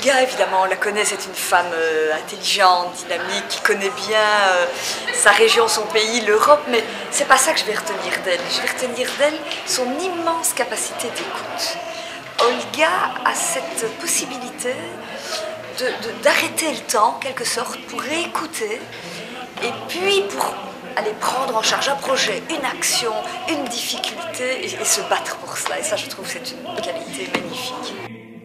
Olga, évidemment, on la connaît, c'est une femme intelligente, dynamique, qui connaît bien sa région, son pays, l'Europe, mais c'est pas ça que je vais retenir d'elle. Je vais retenir d'elle son immense capacité d'écoute. Olga a cette possibilité d'arrêter le temps, en quelque sorte, pour écouter, et puis pour aller prendre en charge un projet, une action, une difficulté, et se battre pour cela. Et ça, je trouve, c'est une qualité magnifique.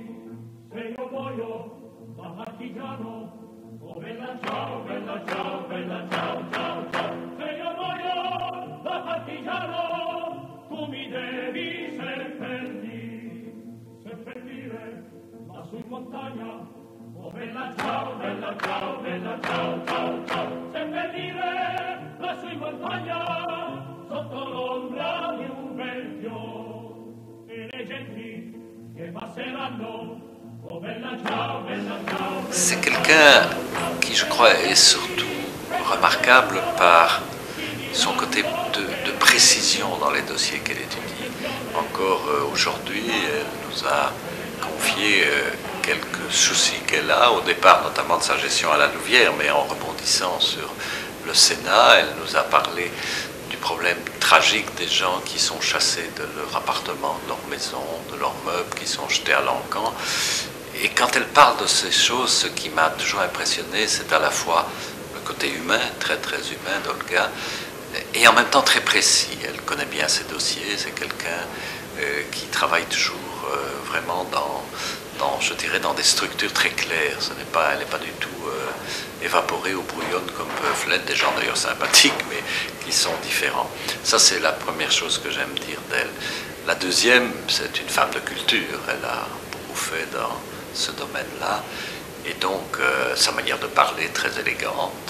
C'est quelqu'un qui, je crois, est surtout remarquable par son côté de précision dans les dossiers qu'elle étudie. Encore aujourd'hui, elle nous a confié quelques soucis qu'elle a, au départ notamment de sa gestion à la Louvière, mais en rebondissant sur le Sénat, elle nous a parlé du problème tragique des gens qui sont chassés de leur appartement, de leur maison, de leurs meubles, qui sont jetés à l'encan. Et quand elle parle de ces choses, ce qui m'a toujours impressionné, c'est à la fois le côté humain, très très humain d'Olga, et en même temps très précis. Elle connaît bien ses dossiers, c'est quelqu'un qui travaille toujours vraiment je dirais, dans des structures très claires. Elle n'est pas du tout évaporée ou brouillonne comme peuvent l'être des gens d'ailleurs sympathiques, mais qui sont différents. Ça, c'est la première chose que j'aime dire d'elle. La deuxième, c'est une femme de culture. Elle a beaucoup fait dans ce domaine-là. Et donc, sa manière de parler, très élégante,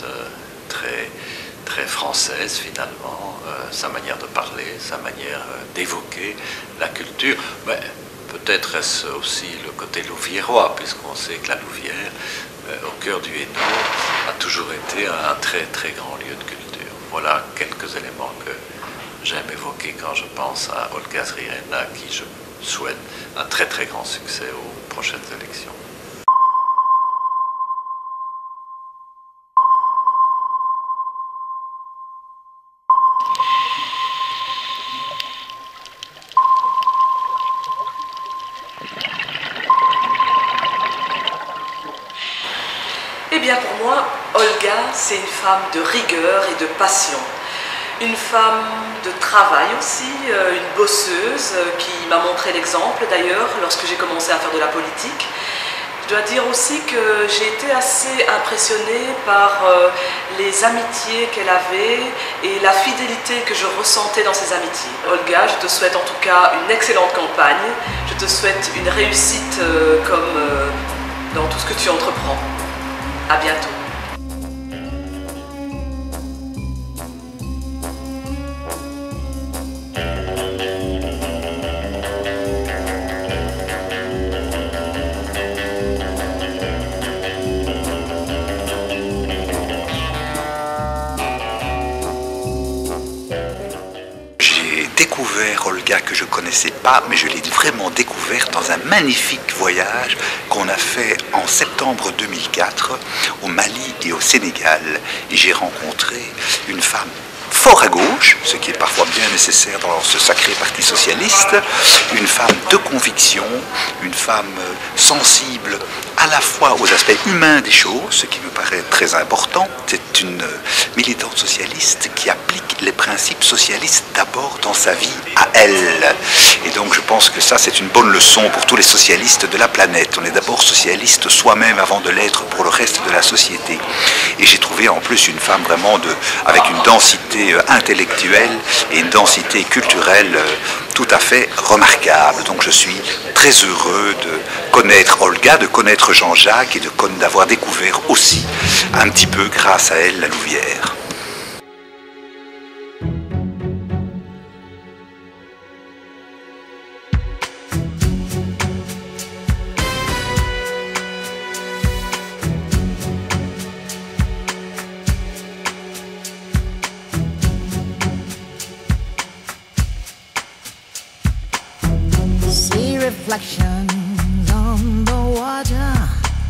très française finalement, sa manière de parler, sa manière d'évoquer la culture. Mais peut-être est-ce aussi le côté louviérois, puisqu'on sait que la Louvière, au cœur du Hainaut, a toujours été un très très grand lieu de culture. Voilà quelques éléments que j'aime évoquer quand je pense à Olga Zrievna, à qui je souhaite un très très grand succès aux prochaines élections. Eh bien pour moi, Olga, c'est une femme de rigueur et de passion. Une femme de travail aussi, une bosseuse qui m'a montré l'exemple d'ailleurs lorsque j'ai commencé à faire de la politique. Je dois dire aussi que j'ai été assez impressionnée par les amitiés qu'elle avait et la fidélité que je ressentais dans ces amitiés. Olga, je te souhaite en tout cas une excellente campagne. Je te souhaite une réussite comme dans tout ce que tu entreprends. À bientôt. J'ai découvert Olga que je ne connaissais pas, mais je l'ai vraiment découverte dans un magnifique voyage qu'on a fait en septembre 2004 au Mali et au Sénégal. Et j'ai rencontré une femme fort à gauche, ce qui est parfois bien nécessaire dans ce sacré parti socialiste, une femme de conviction, une femme sensible à la fois aux aspects humains des choses, ce qui me paraît très important. C'est une militante socialiste qui applique les principes socialistes d'abord dans sa vie à elle. Et donc je pense que ça, c'est une bonne leçon pour tous les socialistes de la planète. On est d'abord socialiste soi-même avant de l'être pour le reste de la société. Et j'ai trouvé en plus une femme vraiment avec une densité intellectuelle et une densité culturelle tout à fait remarquable. Donc je suis très heureux de connaître Olga, de connaître Jean-Jacques et d'avoir découvert aussi un petit peu grâce à elle la Louvière. Reflections on the water,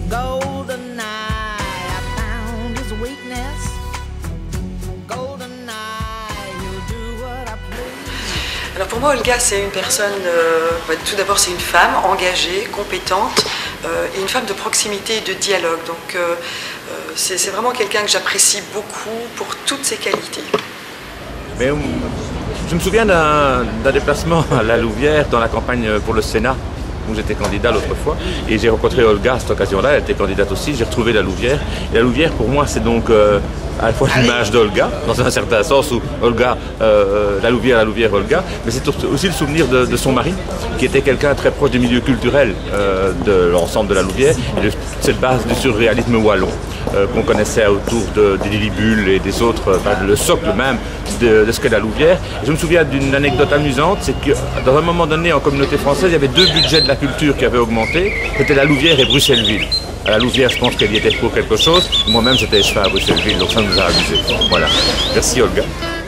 Golden eye, I found his weakness. Golden eye, he'll do what I please. Alors pour moi, Olga, c'est une personne, tout d'abord c'est une femme engagée, compétente, et une femme de proximité et de dialogue. Donc c'est vraiment quelqu'un que j'apprécie beaucoup pour toutes ses qualités. Mais je me souviens d'un déplacement à la Louvière dans la campagne pour le Sénat, où j'étais candidat l'autre fois, et j'ai rencontré Olga à cette occasion-là, elle était candidate aussi, j'ai retrouvé la Louvière. Et la Louvière pour moi c'est donc à la fois l'image d'Olga, dans un certain sens où Olga, la Louvière, Olga, mais c'est aussi le souvenir de son mari, qui était quelqu'un très proche des milieux culturels de l'ensemble de la Louvière, et de cette base du surréalisme wallon qu'on connaissait autour des Lilibulles et des autres, le socle même de ce qu'est la Louvière. Et je me souviens d'une anecdote amusante, c'est que dans un moment donné en communauté française, il y avait deux budgets de la culture qui avaient augmenté, c'était la Louvière et Bruxelles-Ville. À la Louvière, je pense qu'elle y était pour quelque chose. Moi-même, j'étais chemin à Bruxelles-Ville, donc ça nous a amusés. Voilà. Merci, Olga.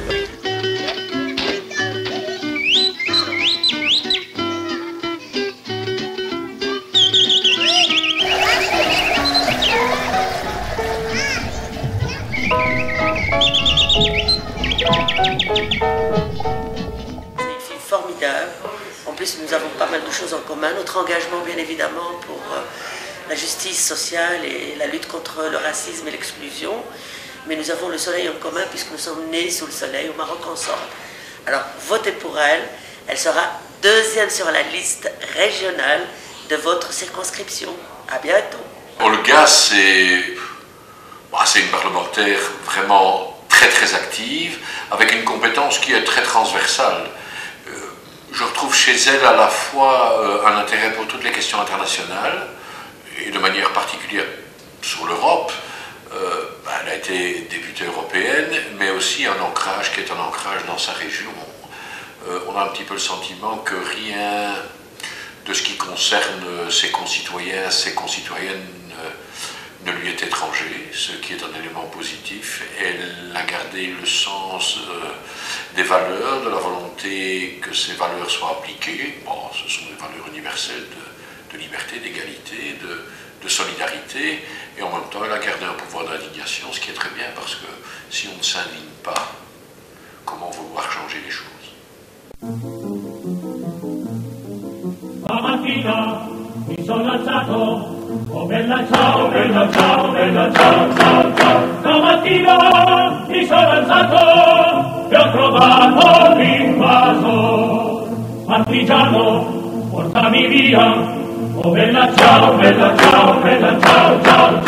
C'est une fille formidable. En plus, nous avons pas mal de choses en commun. Notre engagement, bien évidemment, pour la justice sociale et la lutte contre le racisme et l'exclusion. Mais nous avons le soleil en commun puisque nous sommes nés sous le soleil au Maroc ensemble. Alors, votez pour elle. Elle sera deuxième sur la liste régionale de votre circonscription. À bientôt. Olga, c'est une parlementaire vraiment très active, avec une compétence qui est très transversale. Je retrouve chez elle à la fois un intérêt pour toutes les questions internationales, et de manière particulière sur l'Europe. Elle a été députée européenne, mais aussi un ancrage qui est un ancrage dans sa région. On a un petit peu le sentiment que rien de ce qui concerne ses concitoyens, ses concitoyennes ne lui est étranger, ce qui est un élément positif. Elle a gardé le sens des valeurs, de la volonté que ces valeurs soient appliquées. Bon, ce sont des valeurs universelles de liberté, d'égalité, de solidarité, et en même temps elle a gardé un pouvoir d'indignation, ce qui est très bien, parce que si on ne s'indigne pas, comment vouloir changer les choses? Stamattina mi sono alzato, oh bella ciao, bella ciao, bella ciao, ciao, ciao. Stamattina mi sono alzato e ho trovato l'invasor. Partigiano, portami via, oh bella ciao, bella ciao, bella ciao, ciao, ciao.